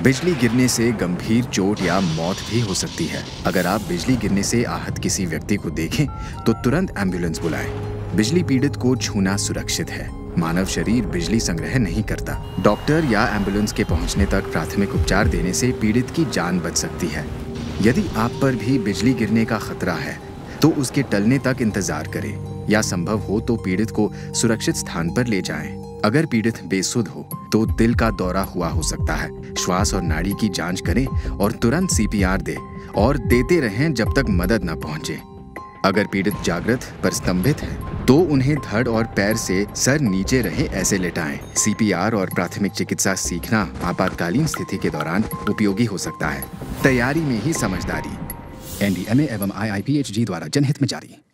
बिजली गिरने से गंभीर चोट या मौत भी हो सकती है। अगर आप बिजली गिरने से आहत किसी व्यक्ति को देखें तो तुरंत एम्बुलेंस बुलाएं। बिजली पीड़ित को छूना सुरक्षित है। मानव शरीर बिजली संग्रह नहीं करता। डॉक्टर या एम्बुलेंस के पहुंचने तक प्राथमिक उपचार देने से पीड़ित की जान बच सकती है। यदि आप पर भी बिजली गिरने का खतरा है तो उसके टलने तक इंतजार करें या संभव हो तो पीड़ित को सुरक्षित स्थान पर ले जाएं। अगर पीड़ित बेसुध हो तो दिल का दौरा हुआ हो सकता है। श्वास और नाड़ी की जांच करें और तुरंत सीपीआर दें और देते रहें जब तक मदद न पहुंचे। अगर पीड़ित जागृत पर स्तंभित है तो उन्हें धड़ और पैर से सर नीचे रहे ऐसे लेटाएं। सीपीआर और प्राथमिक चिकित्सा सीखना आपातकालीन स्थिति के दौरान उपयोगी हो सकता है। तैयारी में ही समझदारी। एनडीएमए एवं आईआईपीएचजी द्वारा जनहित में जारी।